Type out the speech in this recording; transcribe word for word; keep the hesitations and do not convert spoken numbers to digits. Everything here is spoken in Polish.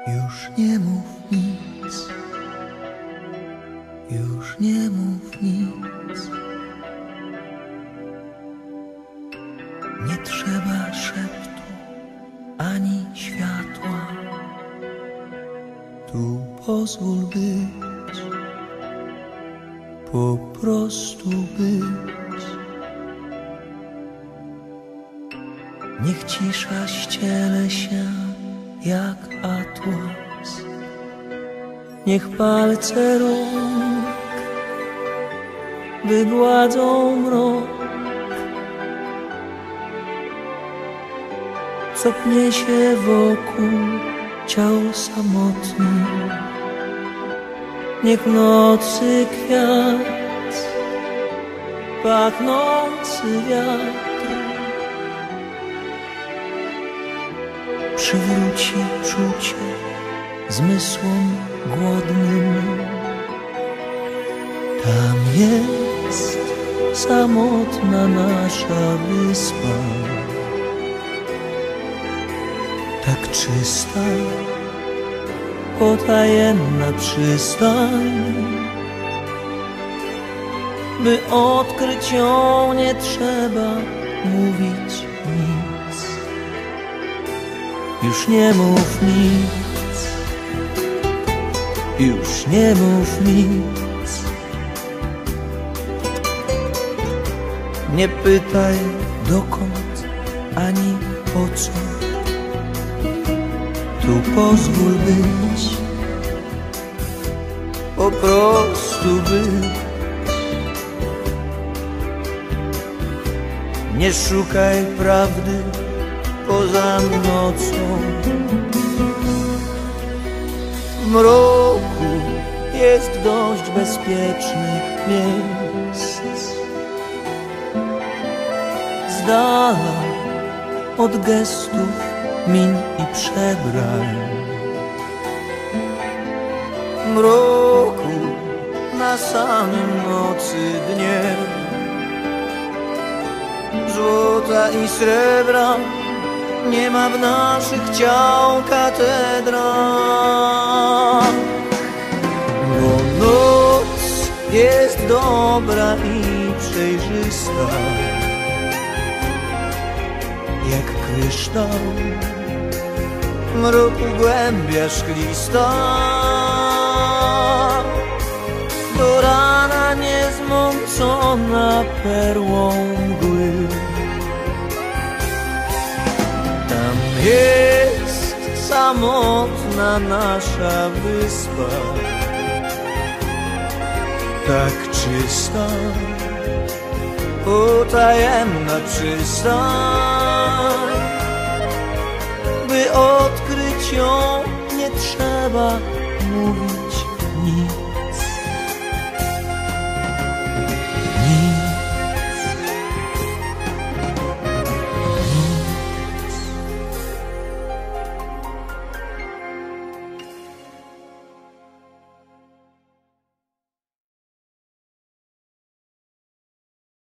Już nie mów nic, już nie mów nic. Nie trzeba szeptu ani światła. Tu pozwól być, po prostu być. Niech cisza ściele się jak atlas. Niech palce rąk wygładzą mrok, co pnie się wokół ciał samotnych. Niech nocy kwiat, pachnący wiatr przywróci czucie zmysłom głodnym. Tam jest samotna nasza wyspa, tak czysta, potajemna przystań. By odkryć ją, nie trzeba mówić nic. Już nie mów nic, już nie mów nic. Nie pytaj dokąd ani po co. Tu pozwól być, po prostu być. Nie szukaj prawdy poza nocą. W mroku jest dość bezpiecznych miejsc. Z dala od gestów, min i przebrań. W mroku na samym nocy dnie złota i srebra nie ma w naszych ciał katedrach. Bo noc jest dobra i przejrzysta jak kryształ, w mroku głębia szklista. Do rana niezmącona perłą mgły. Tam jest samotna nasza wyspa, tak czysta, potajemna przystań. By odkryć ją, nie trzeba mówić nic.